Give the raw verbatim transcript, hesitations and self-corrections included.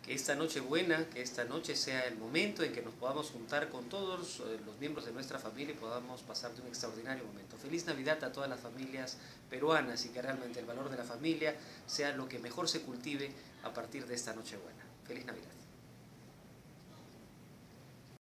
que esta noche buena, que esta noche sea el momento en que nos podamos juntar con todos eh, los miembros de nuestra familia y podamos pasar de un extraordinario momento. Feliz Navidad a todas las familias peruanas y que realmente el valor de la familia sea lo que mejor se cultive a partir de esta noche buena. Feliz Navidad.